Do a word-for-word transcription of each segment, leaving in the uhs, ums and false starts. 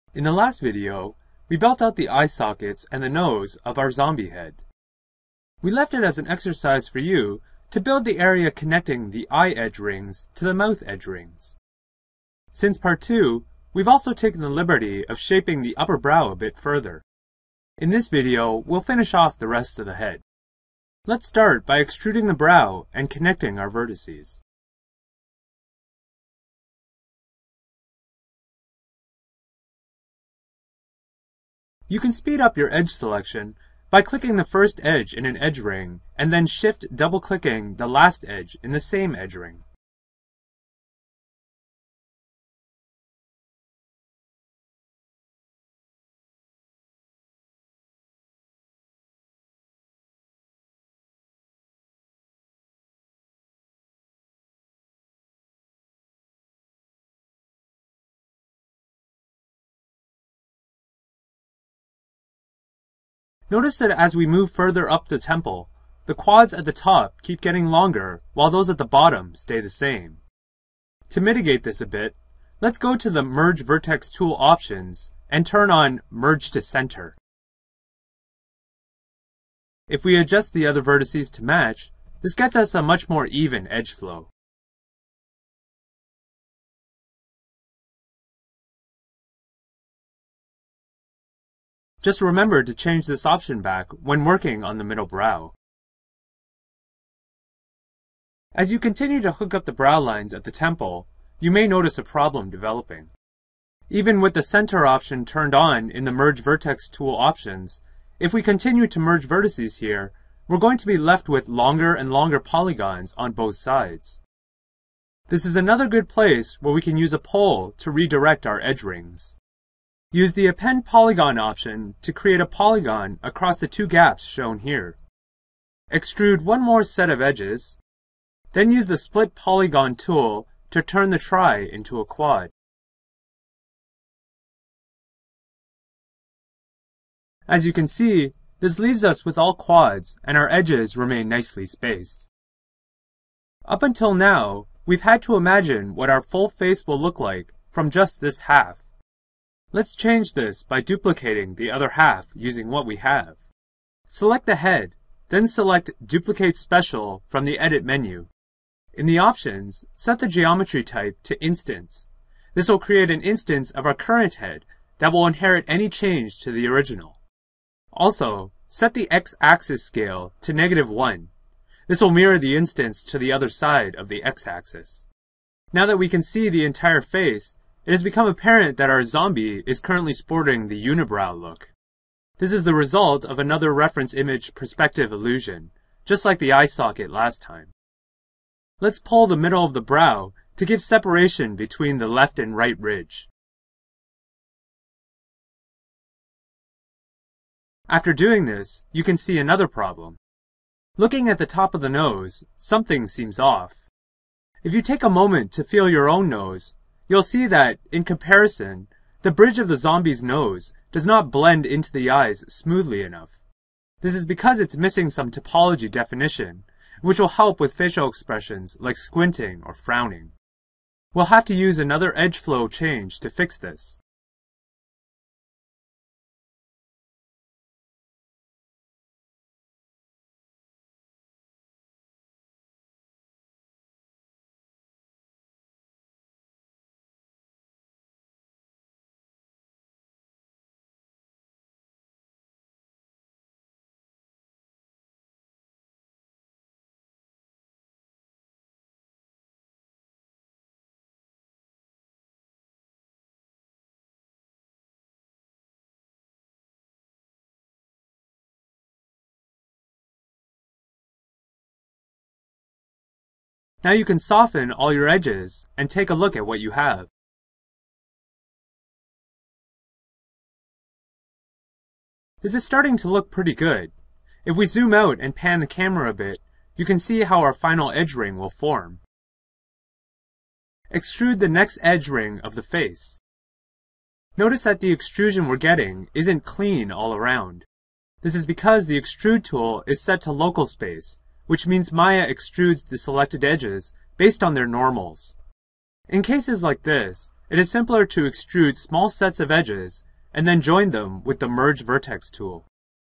In the last video, we built out the eye sockets and the nose of our zombie head. We left it as an exercise for you to build the area connecting the eye edge rings to the mouth edge rings. Since part two, we've also taken the liberty of shaping the upper brow a bit further. In this video, we'll finish off the rest of the head. Let's start by extruding the brow and connecting our vertices. You can speed up your edge selection by clicking the first edge in an edge ring and then shift double-clicking the last edge in the same edge ring. Notice that as we move further up the temple, the quads at the top keep getting longer while those at the bottom stay the same. To mitigate this a bit, let's go to the Merge Vertex tool options and turn on Merge to Center. If we adjust the other vertices to match, this gets us a much more even edge flow. Just remember to change this option back when working on the middle brow. As you continue to hook up the brow lines at the temple, you may notice a problem developing. Even with the center option turned on in the Merge Vertex tool options, if we continue to merge vertices here, we're going to be left with longer and longer polygons on both sides. This is another good place where we can use a pole to redirect our edge rings. Use the Append Polygon option to create a polygon across the two gaps shown here. Extrude one more set of edges, then use the Split Polygon tool to turn the try into a quad. As you can see, this leaves us with all quads and our edges remain nicely spaced. Up until now, we've had to imagine what our full face will look like from just this half. Let's change this by duplicating the other half using what we have. Select the head, then select Duplicate Special from the Edit menu. In the options, set the geometry type to Instance. This will create an instance of our current head that will inherit any change to the original. Also, set the x-axis scale to negative one. This will mirror the instance to the other side of the x-axis. Now that we can see the entire face, it has become apparent that our zombie is currently sporting the unibrow look. This is the result of another reference image perspective illusion, just like the eye socket last time. Let's pull the middle of the brow to give separation between the left and right ridge. After doing this, you can see another problem. Looking at the top of the nose, something seems off. If you take a moment to feel your own nose, you'll see that, in comparison, the bridge of the zombie's nose does not blend into the eyes smoothly enough. This is because it's missing some topology definition, which will help with facial expressions like squinting or frowning. We'll have to use another edge flow change to fix this. Now you can soften all your edges and take a look at what you have. This is starting to look pretty good. If we zoom out and pan the camera a bit, you can see how our final edge ring will form. Extrude the next edge ring of the face. Notice that the extrusion we're getting isn't clean all around. This is because the extrude tool is set to local space, which means Maya extrudes the selected edges based on their normals. In cases like this, it is simpler to extrude small sets of edges and then join them with the Merge Vertex tool.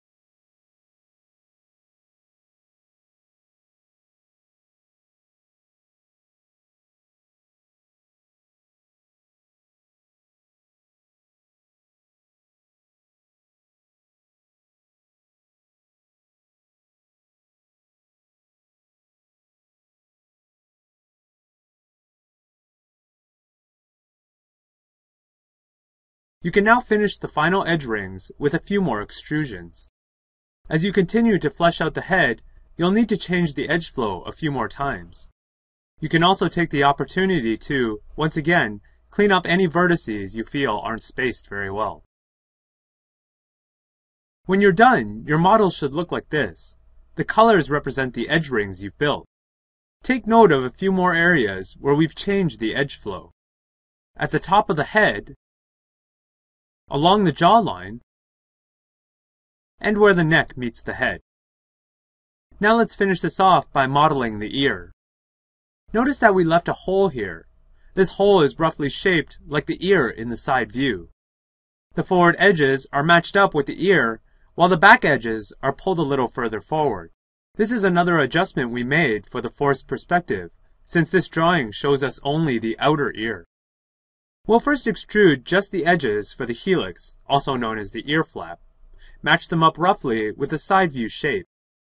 You can now finish the final edge rings with a few more extrusions. As you continue to flesh out the head, you'll need to change the edge flow a few more times. You can also take the opportunity to, once again, clean up any vertices you feel aren't spaced very well. When you're done, your model should look like this. The colors represent the edge rings you've built. Take note of a few more areas where we've changed the edge flow. At the top of the head, along the jawline, and where the neck meets the head. Now let's finish this off by modeling the ear. Notice that we left a hole here. This hole is roughly shaped like the ear in the side view. The forward edges are matched up with the ear, while the back edges are pulled a little further forward. This is another adjustment we made for the forced perspective, since this drawing shows us only the outer ear. We'll first extrude just the edges for the helix, also known as the ear flap. Match them up roughly with the side view shape.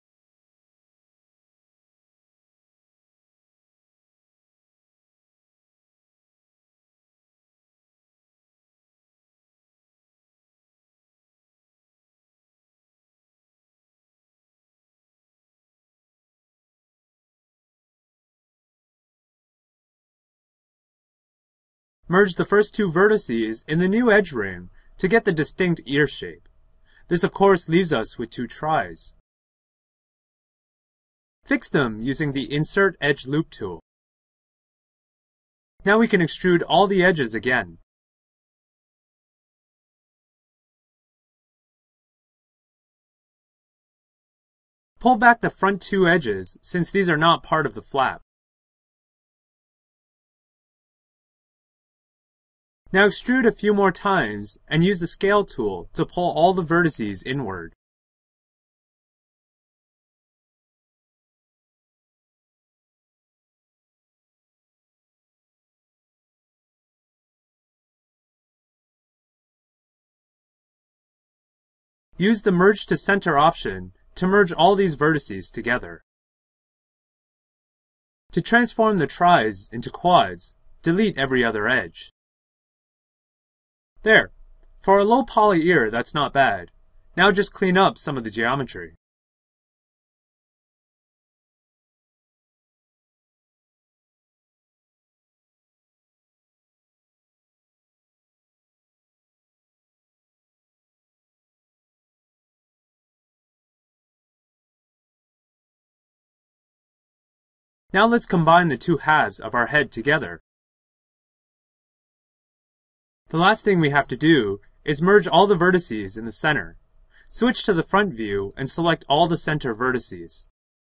Merge the first two vertices in the new edge ring to get the distinct ear shape. This of course leaves us with two tries. Fix them using the Insert Edge Loop tool. Now we can extrude all the edges again. Pull back the front two edges since these are not part of the flap. Now extrude a few more times and use the scale tool to pull all the vertices inward. Use the Merge to Center option to merge all these vertices together. To transform the tries into quads, delete every other edge. There. For a low poly ear, that's not bad. Now just clean up some of the geometry. Now let's combine the two halves of our head together. The last thing we have to do is merge all the vertices in the center. Switch to the front view and select all the center vertices.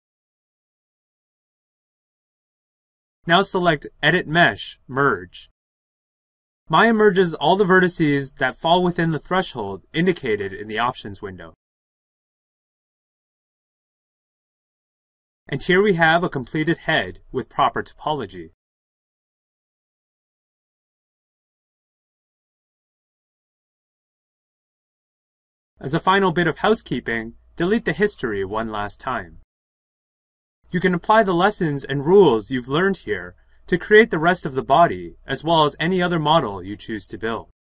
Now select Edit Mesh, Merge. Maya merges all the vertices that fall within the threshold indicated in the options window. And here we have a completed head with proper topology. As a final bit of housekeeping, delete the history one last time. You can apply the lessons and rules you've learned here to create the rest of the body, as well as any other model you choose to build.